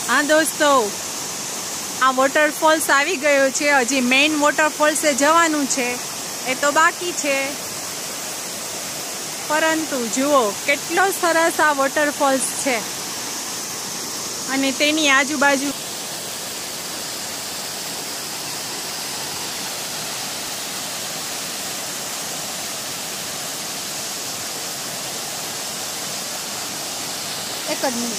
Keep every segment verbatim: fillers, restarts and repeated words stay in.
हाँ दोस्तों, आ वॉटरफॉल्स આવી ગયો છે। હજી મેઇન વોટરફોલ્સે જવાનું છે, એ તો બાકી છે। પરંતુ જુઓ કેટલો સરસ આ વોટરફોલ્સ છે અને તેની આજુબાજુ एक मिनट।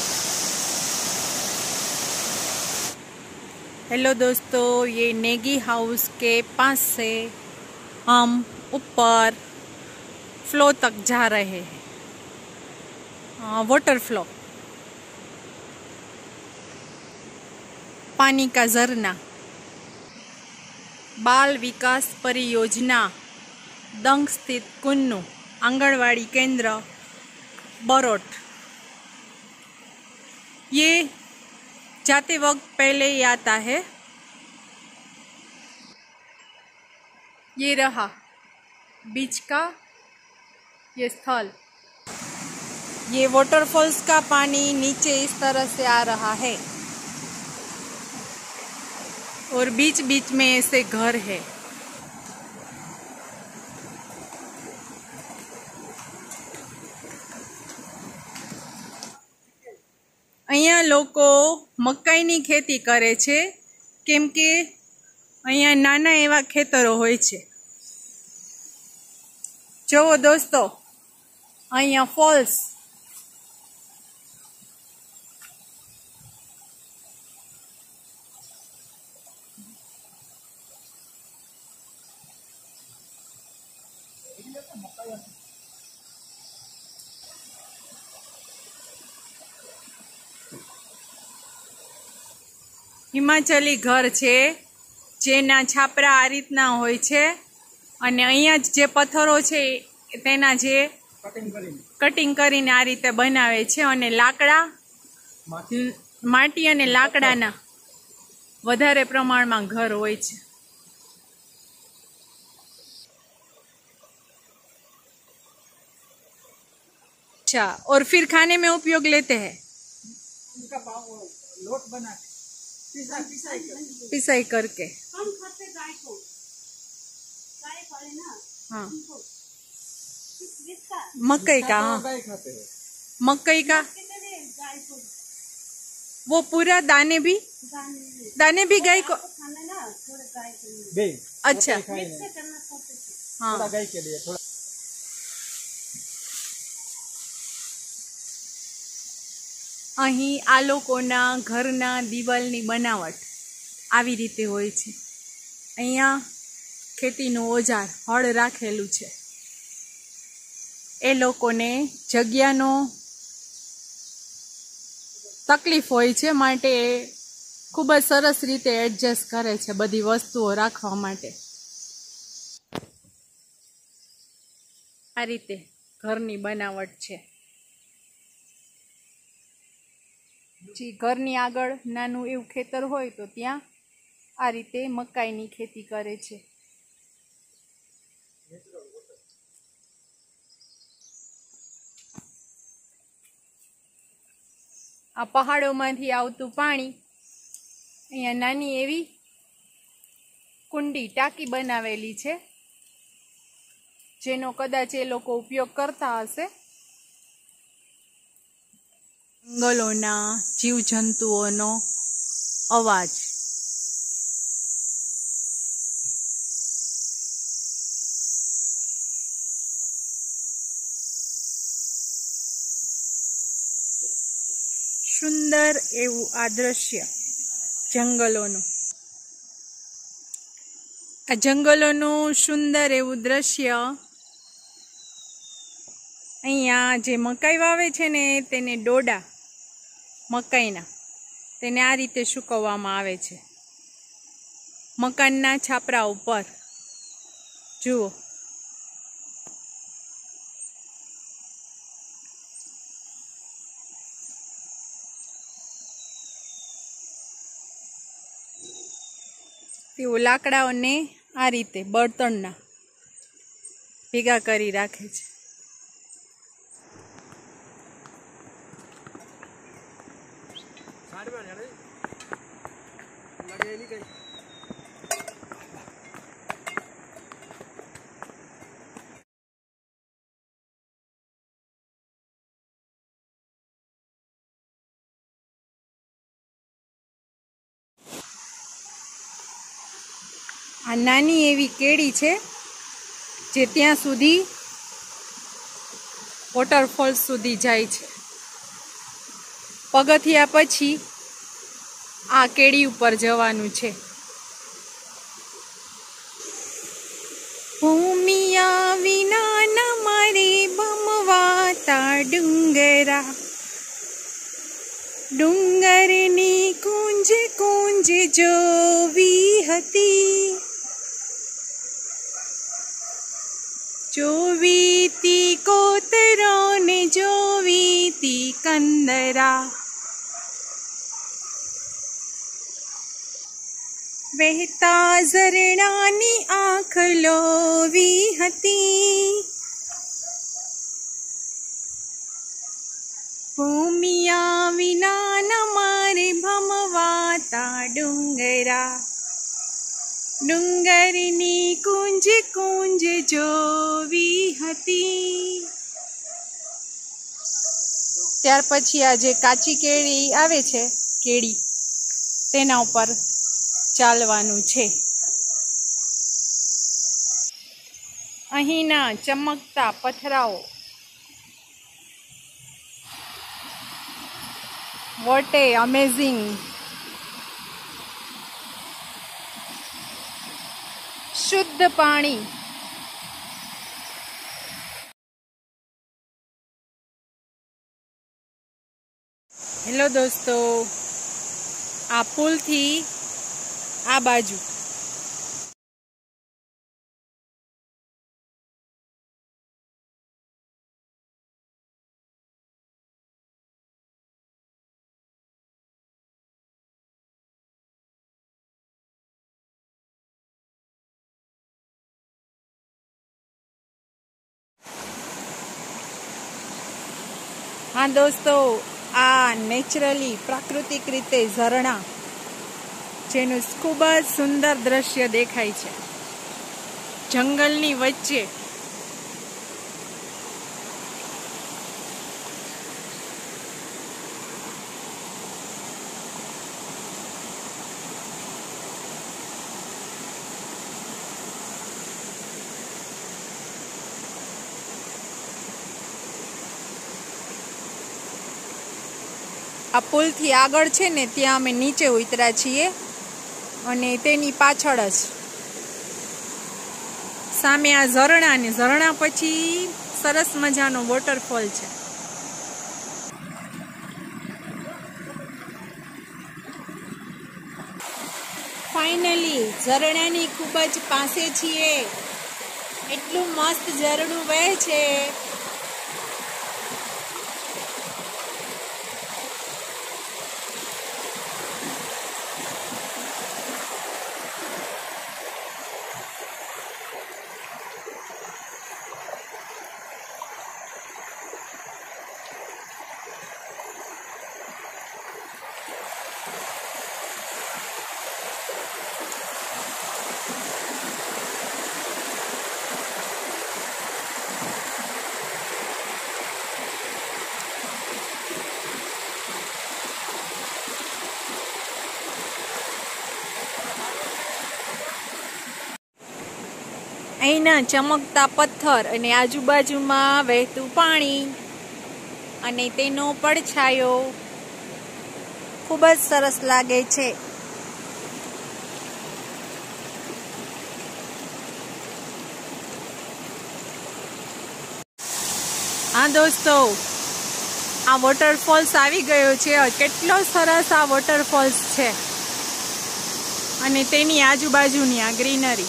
हेलो दोस्तों, ये नेगी हाउस के पास से हम ऊपर फ्लो तक जा रहे हैं, वाटर फ्लो, पानी का झरना। बाल विकास परियोजना दंग स्थित कुन्नू आंगनवाड़ी केंद्र बरोट। ये जाते वक्त पहले ही आता है। ये रहा बीच का ये स्थल। ये वाटरफॉल्स का पानी नीचे इस तरह से आ रहा है और बीच बीच में ऐसे घर है। અહીંયા લોકો મકાઈની ખેતી કરે છે, કેમ કે અહીંયા નાના એવા ખેતરો હોય છે। જોવો દોસ્તો, અહીંયા ફોલ્સ, हिमाचली घर छे जेना छापरा आ रीतना होय छे अने अहींया जे पत्थरो छे तेना जे कटिंग करीने आ रीते बनावे छे अने लाकड़ा माटी अने लाकड़ाना वधारे प्रमाणमां घर होय छे। अच्छा, और फिर खाने में उपयोग लेते हैं, लोट बना पिसाई करके। हम खाते गाय को, गाय पाले ना। हाँ, किसका? मकई का। हाँ, गाय खाते हैं। मकई का गाय को वो पूरा दाने भी दाने, दाने भी गाय को खाना ना, थोड़ा गाय के लिए। बे अच्छा, मिक्स करना सबसे। हाँ, थोड़ा गाय के लिए थोड़ा। અહીં આ લોકોના ઘરના દિવાલની બનાવટ આવી રીતે હોય છે। અહીંયા ખેતીનું ઓજાર હળ રાખેલું છે। એ લોકોને જગ્યાનો તકલીફ હોય છે, માટે એ ખૂબ જ સરસ રીતે એડજસ્ટ કરે છે બધી વસ્તુઓ રાખવા માટે। આ રીતે ઘરની બનાવટ છે। जी घरनी आगळ नानु एवं खेतर होय तो त्यां आ रीते मकाईनी खेती करे छे। आ पहाड़ोमांथी आवतुं पाणी अहींया नानी एवी कुंडी टाकी बनावेली छे, जेनो कदाच ए लोको उपयोग करता हशे। जंगलोना जीव जंतुओनो अवाज, सुंदर एवं आ दृश्य जंगलोनु। आ जंगलोनु सुंदर एवं दृश्य। अहींया जे मकाई वावे छे ने तेने डोडा मकाईना तेने आ रीते सूकववामां आवे छे मकानना छापरा उपर। जुओ, तेओ लाकडाओने आ रीते बळतणना भेगा करी राखे छे। આ નાની એવી કેડી છે જે ત્યાં સુધી વોટરફોલ્સ સુધી જાય છે. પગથિયા પછી આ કેડી ઉપર જવાનું છે. ભૂમિયા વિના ન મારે ભમવાતા ડુંગરા, ડુંગરની કુંજ કુંજ જોવી હતી, જોવીતી કોતરોને જોવીતી કંદરા. વહેતા ઝરણાની આંખ લોવી હતી, ભૂમિયા વિના ન મારે ભમવાતા ડુંગરા, ડુંગરની કુંજ કુંજ જોવી હતી. ત્યાર પછી આ જે કાચી કેળી આવે છે કેળી તેના ઉપર ચાલવાનું છે. અહીંના ચમકતા પથરાઓ, વોટ એ અમેઝિંગ. શુદ્ધ પાણી. હેલો દોસ્તો, આ પુલથી આ બાજુ હા દોસ્તો, આ નેચરલી પ્રાકૃતિક રીતે ઝરણા જેનું ખૂબ જ સુંદર દ્રશ્ય દેખાય છે જંગલની વચ્ચે. આ પુલથી આગળ છે ને ત્યાં અમે નીચે ઉતર્યા છીએ અને તેની પાછળ જ સામે આ ઝરણા ને ઝરણા પછી સરસ મજાનો વોટરફોલ છે. ફાઇનલી ઝરણાની ખૂબ જ પાસે છીએ. એટલું મસ્ત ઝરણું વહે છે. અહીંના ચમકતા પથ્થર અને આજુબાજુમાં વહેતું પાણી અને તેનો પડછાયો ખૂબ જ સરસ લાગે છે. હા દોસ્તો, આ વોટરફોલ્સ આવી ગયો છે. કેટલો સરસ આ વોટરફોલ્સ છે અને તેની આજુબાજુની આ ગ્રીનરી.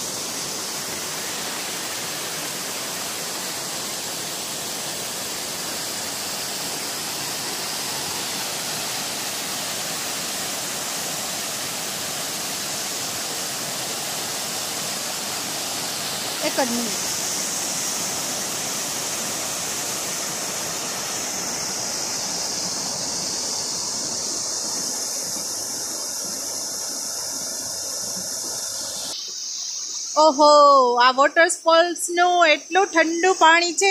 એક જ મિનિટ. ઓહો, આ વોટરફોલ્સ નું એટલું ઠંડુ પાણી છે.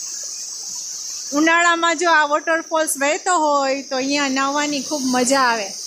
ઉનાળામાં જો આ વોટરફોલ્સ વહેતો હોય તો અહીંયા નાહવાની ખૂબ મજા આવે.